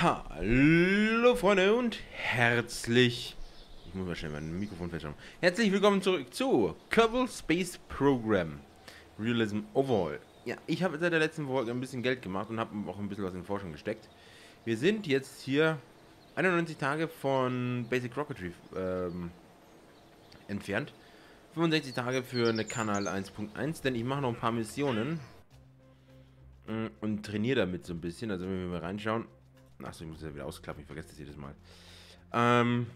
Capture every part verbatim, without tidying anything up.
Hallo Freunde und herzlich, ich muss mal schnell mein Mikrofon feststellen. Herzlich willkommen zurück zu Kerbal Space Program Realism Overhaul. Ja, ich habe seit der letzten Folge ein bisschen Geld gemacht und habe auch ein bisschen was in Forschung gesteckt. Wir sind jetzt hier einundneunzig Tage von Basic Rocketry ähm, entfernt. fünfundsechzig Tage für eine Kanal eins Punkt eins, denn ich mache noch ein paar Missionen mh, und trainiere damit so ein bisschen. Also wenn wir mal reinschauen. Achso, ich muss ja wieder ausklappen, ich vergesse das jedes Mal. Ähm,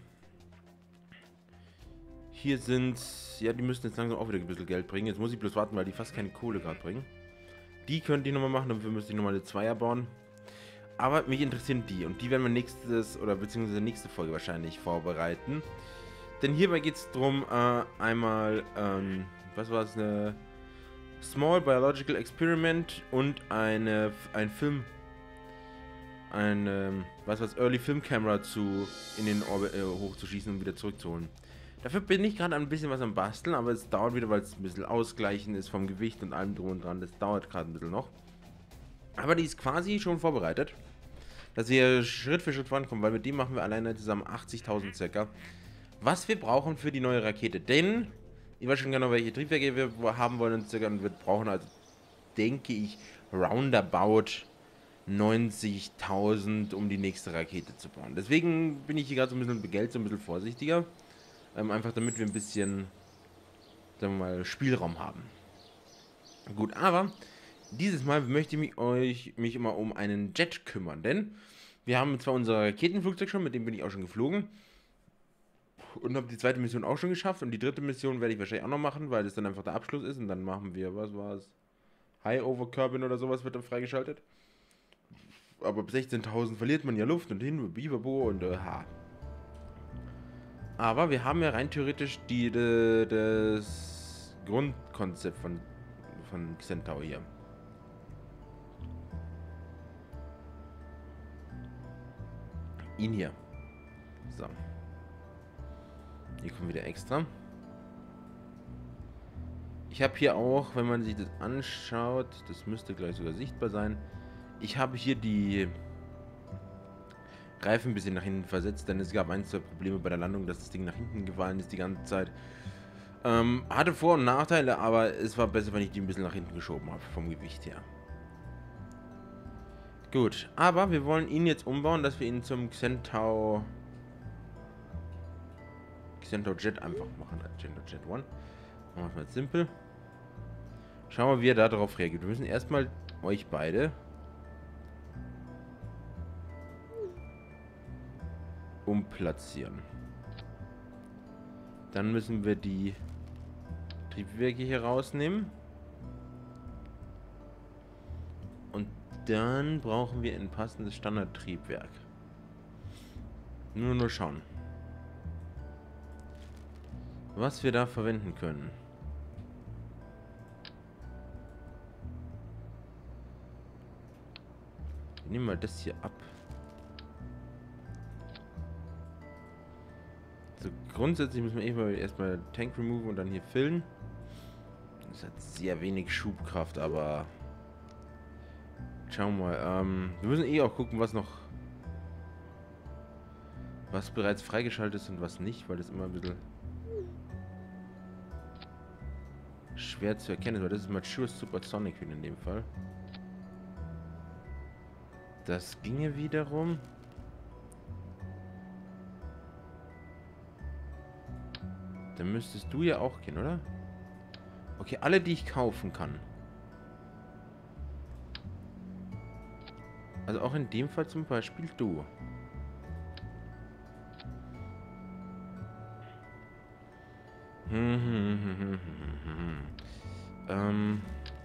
hier sind, ja, die müssten jetzt langsam auch wieder ein bisschen Geld bringen. Jetzt muss ich bloß warten, weil die fast keine Kohle gerade bringen. Die können die nochmal machen, dafür müsste ich nochmal eine Zweier bauen. Aber mich interessieren die und die werden wir nächstes, oder beziehungsweise nächste Folge wahrscheinlich vorbereiten. Denn hierbei geht es darum, äh, einmal, ähm, was war es, eine Small Biological Experiment und eine, ein Film, ein, ähm, was was, Early Film Camera zu, in den Orbit äh, hochzuschießen und wieder zurückzuholen. Dafür bin ich gerade ein bisschen was am Basteln, aber es dauert wieder, weil es ein bisschen ausgleichen ist vom Gewicht und allem drum und dran. Das dauert gerade ein bisschen noch. Aber die ist quasi schon vorbereitet, dass wir Schritt für Schritt vorankommen, weil mit dem machen wir alleine zusammen achtzigtausend circa. Was wir brauchen für die neue Rakete, denn ich weiß schon genau, welche Triebwerke wir haben wollen und circa und wir brauchen also, denke ich, roundabout neunzigtausend, um die nächste Rakete zu bauen. Deswegen bin ich hier gerade so ein bisschen mit Geld so ein bisschen vorsichtiger. Ähm, einfach damit wir ein bisschen, sagen wir mal, Spielraum haben. Gut, aber dieses Mal möchte ich mich, euch, mich immer um einen Jet kümmern, denn wir haben zwar unser Raketenflugzeug schon, mit dem bin ich auch schon geflogen und habe die zweite Mission auch schon geschafft und die dritte Mission werde ich wahrscheinlich auch noch machen, weil das dann einfach der Abschluss ist und dann machen wir, was war es, High Over Kerbin oder sowas wird dann freigeschaltet. Aber ab sechzehntausend verliert man ja Luft und hin, Biberbo und äh, ha. Aber wir haben ja rein theoretisch die, die, das Grundkonzept von, von Centaur hier. Ihn hier. So. Hier kommen wieder extra. Ich habe hier auch, wenn man sich das anschaut, das müsste gleich sogar sichtbar sein. Ich habe hier die Reifen ein bisschen nach hinten versetzt, denn es gab ein, zwei Probleme bei der Landung, dass das Ding nach hinten gefallen ist die ganze Zeit. Ähm, hatte Vor- und Nachteile, aber es war besser, wenn ich die ein bisschen nach hinten geschoben habe, vom Gewicht her. Gut, aber wir wollen ihn jetzt umbauen, dass wir ihn zum Centaur Centaur Jet einfach machen. Centaur Jet eins. Machen wir es mal simpel. Schauen wir, wie er da drauf reagiert. Wir müssen erstmal euch beide umplatzieren. Dann müssen wir die Triebwerke hier rausnehmen. Und dann brauchen wir ein passendes Standardtriebwerk. Nur nur schauen, was wir da verwenden können. Wir nehmen mal das hier ab. So, grundsätzlich müssen wir erstmal, erstmal Tank remove und dann hier füllen. Das hat sehr wenig Schubkraft, aber schauen wir mal. Ähm, wir müssen eh auch gucken, was noch, was bereits freigeschaltet ist und was nicht, weil das immer ein bisschen schwer zu erkennen ist, weil das ist Mature Supersonic in dem Fall. Das ginge wiederum. Dann müsstest du ja auch gehen, oder? Okay, alle, die ich kaufen kann. Also auch in dem Fall zum Beispiel du. Hm, hm, hm, hm, hm, hm, hm. Ähm.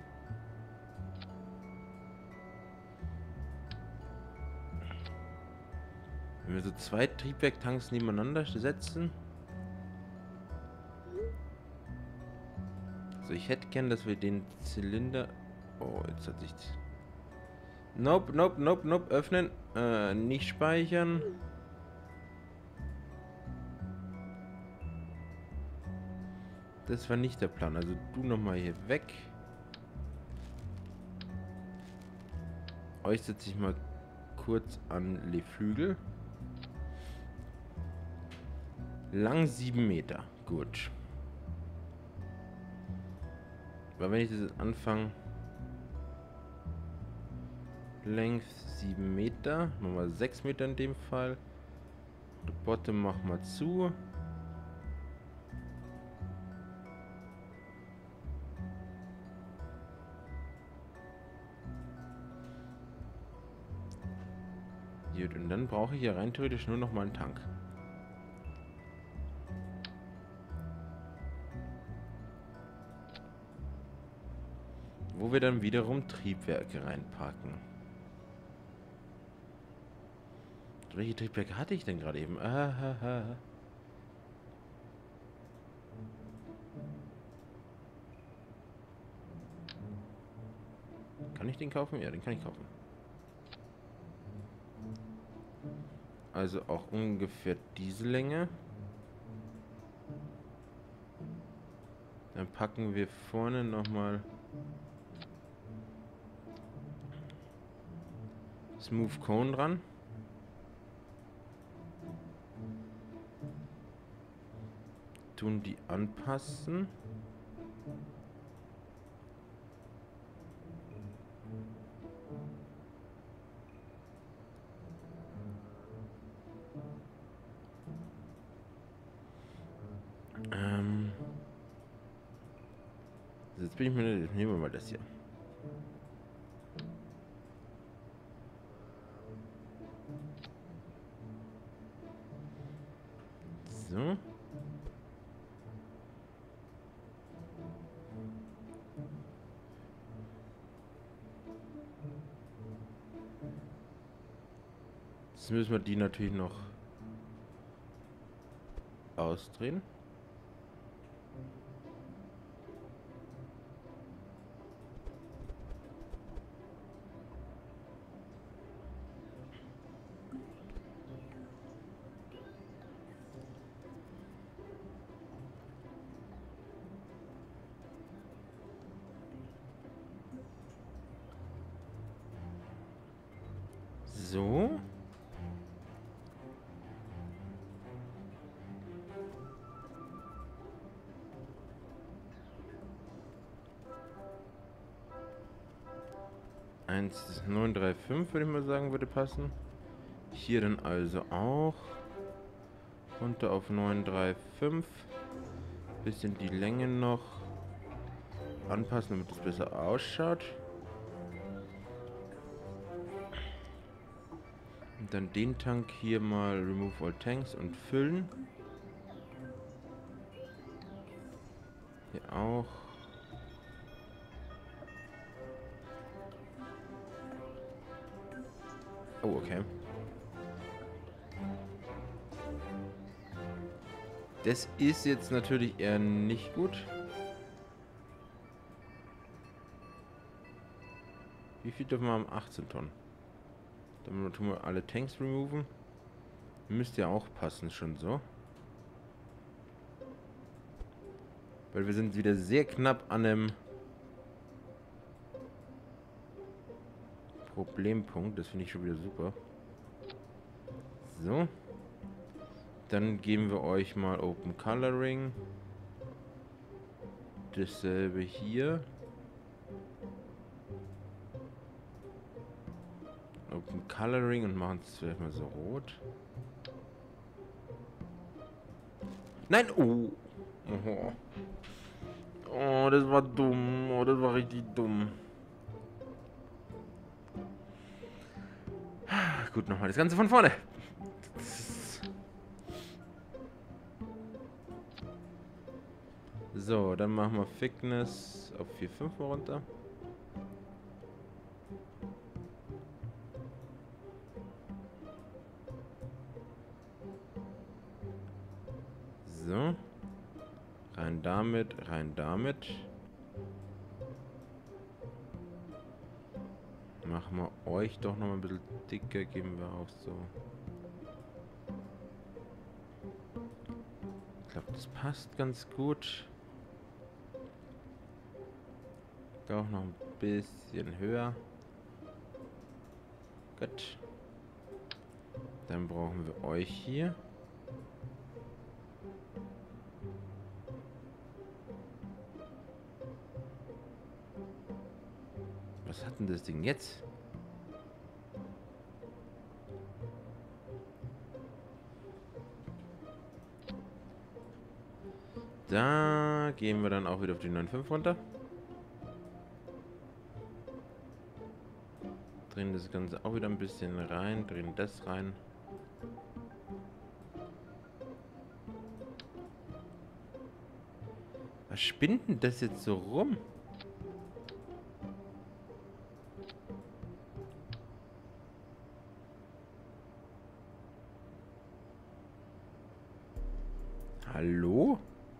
Wenn wir so zwei Triebwerktanks nebeneinander setzen. So, ich hätte gern, dass wir den Zylinder... Oh, jetzt hat sich... Nope, nope, nope, nope. Öffnen. Äh, nicht speichern. Das war nicht der Plan. Also du nochmal hier weg. Euch setze ich mal kurz an die Flügel. Lang sieben Meter. Gut. Aber wenn ich das jetzt anfange... Länge sieben Meter. Machen wir sechs Meter in dem Fall. Die Bottom machen wir zu. Gut, und dann brauche ich ja rein theoretisch nur noch mal einen Tank. Wo wir dann wiederum Triebwerke reinpacken. Welche Triebwerke hatte ich denn gerade eben? Ahaha. Kann ich den kaufen? Ja, den kann ich kaufen. Also auch ungefähr diese Länge. Dann packen wir vorne nochmal Smooth Cone dran. Tun die anpassen. Ähm. Jetzt bin ich mir. Nehmen wir mal das hier. So. Jetzt müssen wir die natürlich noch ausdrehen. So. eins neun drei fünf würde ich mal sagen, würde passen. Hier dann also auch. Runter auf neun drei fünf. Bisschen die Länge noch anpassen, damit es besser ausschaut. Und dann den Tank hier mal remove all tanks und füllen. Hier auch. Oh, okay. Das ist jetzt natürlich eher nicht gut. Wie viel dürfen wir haben? achtzehn Tonnen. Dann tun wir alle Tanks removen. Müsste ja auch passen, schon so. Weil wir sind wieder sehr knapp an einem Problempunkt. Das finde ich schon wieder super. So. Dann geben wir euch mal Open Coloring. Dasselbe hier. Open Coloring und machen es vielleicht mal so rot. Nein! Oh! Oh, oh, das war dumm. Oh, das war richtig dumm. Gut, nochmal das Ganze von vorne. So, dann machen wir Thickness auf vier Komma fünf runter. So. Rein damit, rein damit. Machen wir euch doch noch mal ein bisschen dicker, geben wir auch so. Ich glaube, das passt ganz gut. Auch noch ein bisschen höher. Gut. Dann brauchen wir euch hier. Was hat denn das Ding jetzt? Da gehen wir dann auch wieder auf die neun Komma fünf runter. Drehen das Ganze auch wieder ein bisschen rein. Drehen das rein. Was spinnt denn das jetzt so rum? Hallo?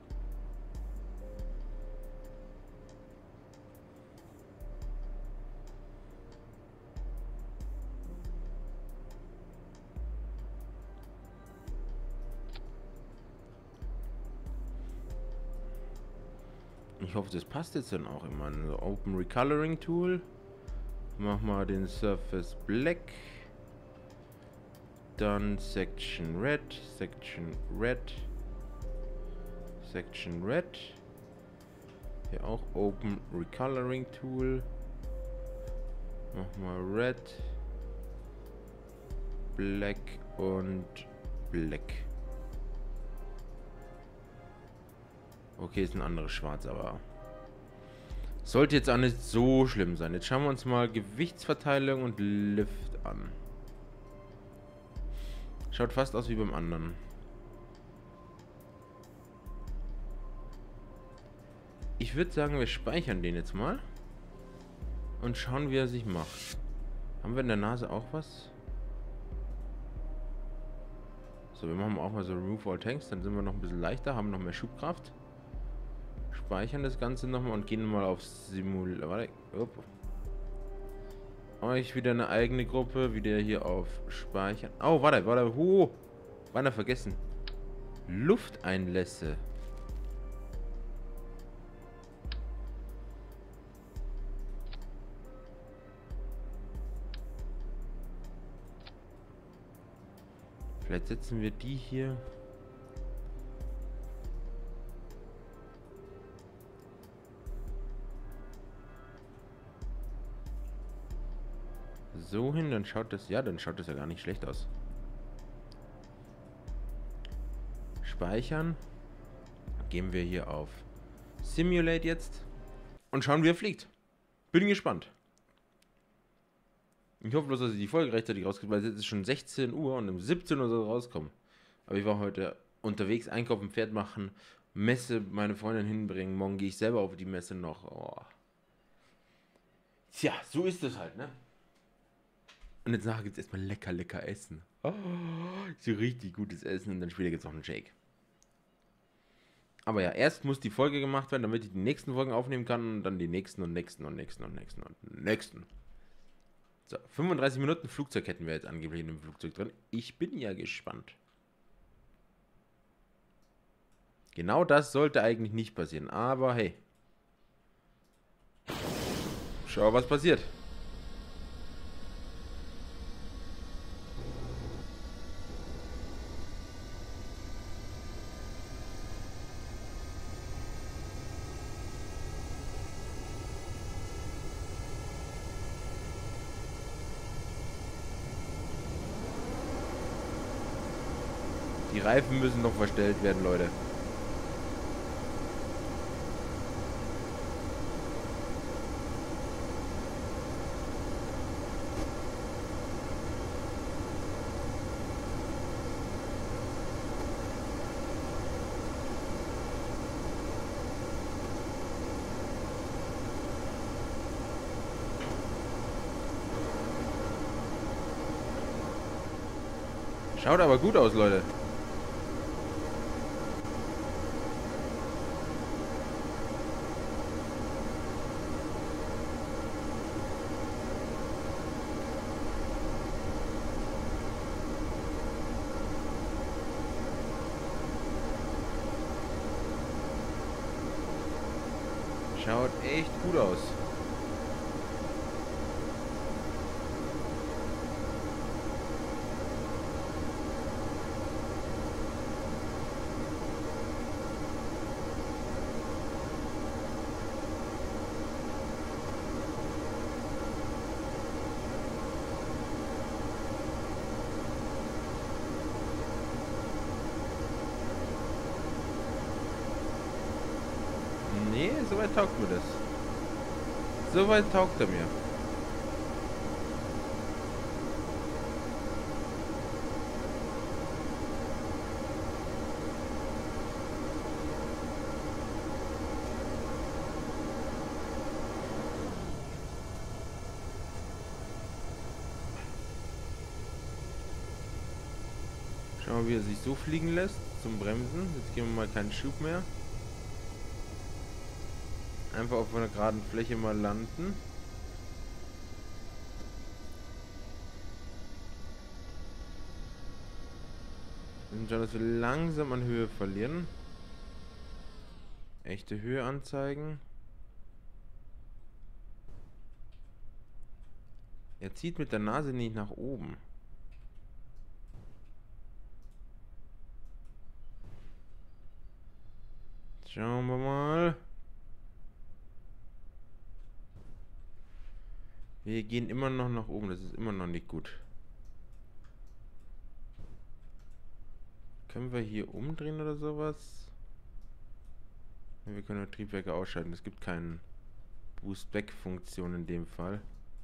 Ich hoffe, das passt jetzt dann auch immer. Also Open Recoloring Tool. Mach mal den Surface Black. Dann Section Red. Section Red. Section Red. Hier auch Open Recoloring Tool. Mach mal Red. Black und Black. Okay, ist ein anderes Schwarz, aber sollte jetzt auch nicht so schlimm sein. Jetzt schauen wir uns mal Gewichtsverteilung und Lift an. Schaut fast aus wie beim anderen. Ich würde sagen, wir speichern den jetzt mal und schauen, wie er sich macht. Haben wir in der Nase auch was? So, wir machen auch mal so Remove All Tanks, dann sind wir noch ein bisschen leichter, haben noch mehr Schubkraft. Speichern das Ganze nochmal und gehen mal auf Simul... Warte, upp. Euch wieder eine eigene Gruppe, wieder hier auf Speichern. Oh, warte, warte, ho! Beinahe vergessen. Lufteinlässe. Vielleicht setzen wir die hier. So hin, dann schaut das, ja, dann schaut das ja gar nicht schlecht aus. Speichern. Gehen wir hier auf Simulate jetzt und schauen, wie er fliegt. Bin gespannt. Ich hoffe bloß, dass ich die Folge rechtzeitig rauskriege, weil jetzt ist schon sechzehn Uhr und um siebzehn Uhr soll es rauskommen. Aber ich war heute unterwegs, einkaufen, Pferd machen, Messe, meine Freundin hinbringen. Morgen gehe ich selber auf die Messe noch. Oh. Tja, so ist es halt, ne? Und jetzt nachher gibt es erstmal lecker, lecker Essen. Oh, so richtig gutes Essen und dann später gibt es noch einen Shake. Aber ja, erst muss die Folge gemacht werden, damit ich die nächsten Folgen aufnehmen kann und dann die nächsten und nächsten und nächsten und nächsten und nächsten. So, fünfunddreißig Minuten Flugzeug hätten wir jetzt angeblich in dem Flugzeug drin. Ich bin ja gespannt. Genau das sollte eigentlich nicht passieren, aber hey. Schau, was passiert. Die Reifen müssen noch verstellt werden, Leute. Schaut aber gut aus, Leute. Schaut echt gut aus. soweit taugt mir das. Soweit taugt er mir. Schauen wir, wie er sich so fliegen lässt zum Bremsen. Jetzt geben wir mal keinen Schub mehr. Einfach auf einer geraden Fläche mal landen. Und schauen, dass wir langsam an Höhe verlieren. Echte Höhe anzeigen. Er zieht mit der Nase nicht nach oben. Schauen wir mal. Wir gehen immer noch nach oben. Das ist immer noch nicht gut. Können wir hier umdrehen oder sowas? Wir können Triebwerke ausschalten. Es gibt keine Boost-Back-Funktion in dem Fall.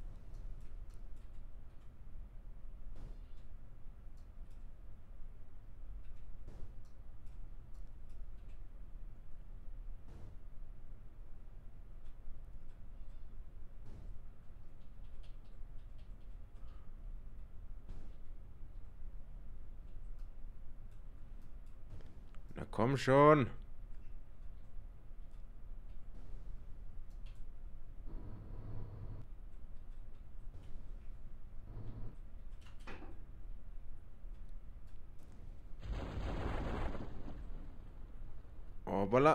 Na komm schon. Hoppala.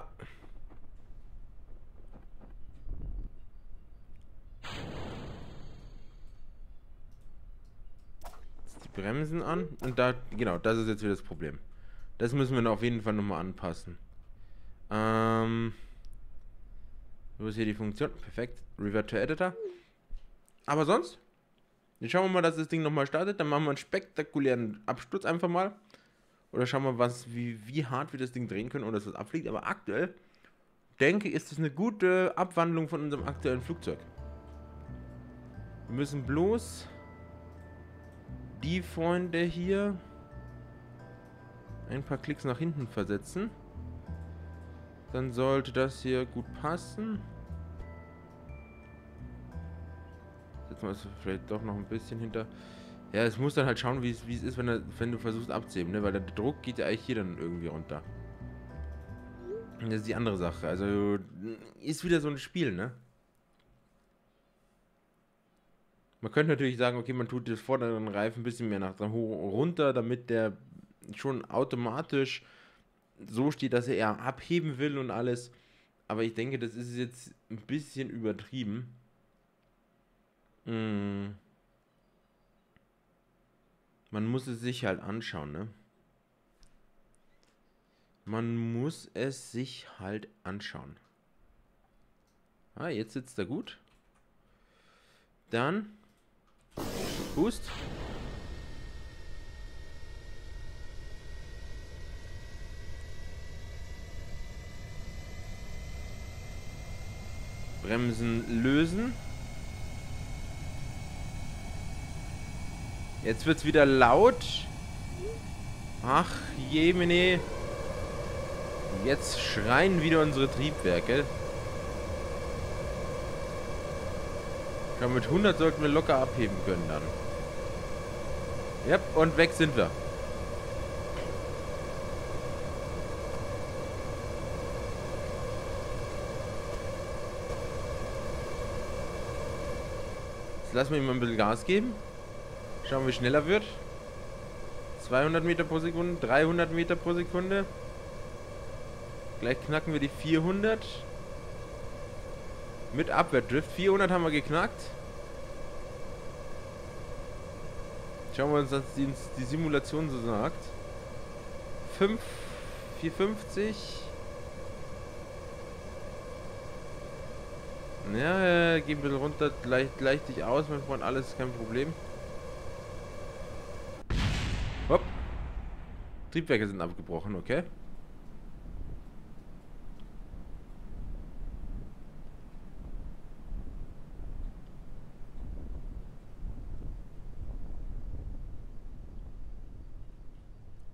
Jetzt die Bremsen an. Und da, genau, das ist jetzt wieder das Problem. Das müssen wir auf jeden Fall nochmal anpassen. Ähm. Wo ist hier die Funktion? Perfekt. Revert to Editor. Aber sonst, jetzt schauen wir mal, dass das Ding nochmal startet. Dann machen wir einen spektakulären Absturz einfach mal. Oder schauen wir, was, wie, wie hart wir das Ding drehen können, ohne dass es abfliegt. Aber aktuell, denke ich, ist das eine gute Abwandlung von unserem aktuellen Flugzeug. Wir müssen bloß die Freunde hier ein paar Klicks nach hinten versetzen. Dann sollte das hier gut passen. Setzen wir es vielleicht doch noch ein bisschen hinter. Ja, es muss dann halt schauen, wie es, wie es ist, wenn, er, wenn du versuchst abzuheben, ne? Weil der Druck geht ja eigentlich hier dann irgendwie runter. Das ist die andere Sache. Also, ist wieder so ein Spiel, ne? Man könnte natürlich sagen, okay, man tut das vorderen Reifen ein bisschen mehr nach runter, damit der schon automatisch so steht, dass er eher abheben will und alles. Aber ich denke, das ist jetzt ein bisschen übertrieben. Hm. Man muss es sich halt anschauen, ne? Man muss es sich halt anschauen. Ah, jetzt sitzt er gut. Dann Boost. Bremsen lösen. Jetzt wird's wieder laut. Ach, jemine. Jetzt schreien wieder unsere Triebwerke. Schon mit hundert sollten wir locker abheben können dann. Ja, und weg sind wir. Jetzt lassen wir ihm mal ein bisschen Gas geben. Schauen, wie schnell er wird. zweihundert Meter pro Sekunde, dreihundert Meter pro Sekunde. Gleich knacken wir die vierhundert. Mit Abwärtsdrift. vierhundert haben wir geknackt. Schauen wir uns, was die, die Simulation so sagt. fünf, vierhundertfünfzig. Ja, gehen ein bisschen runter. Gleich, gleich dich aus, mein Freund. Alles kein Problem. Hopp. Triebwerke sind abgebrochen, okay.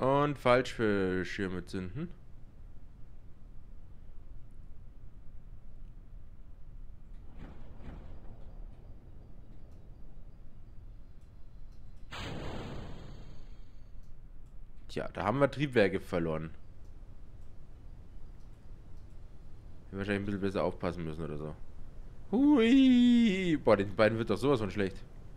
Und Fallschirme zünden. Tja, da haben wir Triebwerke verloren. Wir wahrscheinlich ein bisschen besser aufpassen müssen oder so. Hui! Boah, den beiden wird doch sowas von schlecht.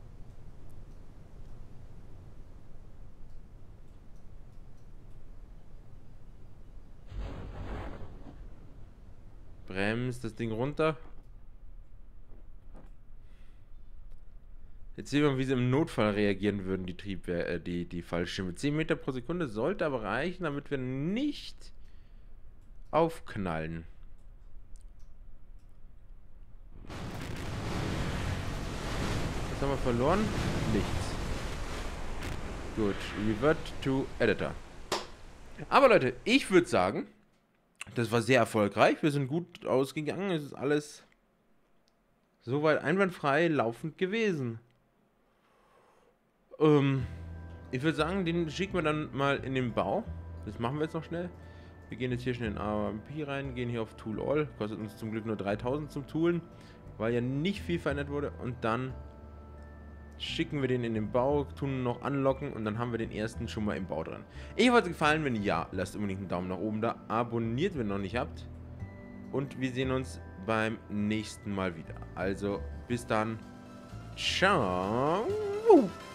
Bremst das Ding runter. Jetzt sehen wir, wie sie im Notfall reagieren würden, die Triebwerke, äh, die, die Fallschirme. zehn Meter pro Sekunde sollte aber reichen, damit wir nicht aufknallen. Was haben wir verloren? Nichts. Gut, revert to Editor. Aber Leute, ich würde sagen, das war sehr erfolgreich. Wir sind gut ausgegangen. Es ist alles soweit einwandfrei laufend gewesen. Ähm, ich würde sagen, den schicken wir dann mal in den Bau. Das machen wir jetzt noch schnell. Wir gehen jetzt hier schnell in A M P rein, gehen hier auf Tool All. Kostet uns zum Glück nur dreitausend zum Toolen, weil ja nicht viel verändert wurde. Und dann schicken wir den in den Bau, tun noch anlocken und dann haben wir den ersten schon mal im Bau dran. Ich hoffe, es hat gefallen. Wenn ja, lasst unbedingt einen Daumen nach oben da. Abonniert, wenn ihr noch nicht habt. Und wir sehen uns beim nächsten Mal wieder. Also, bis dann. Ciao.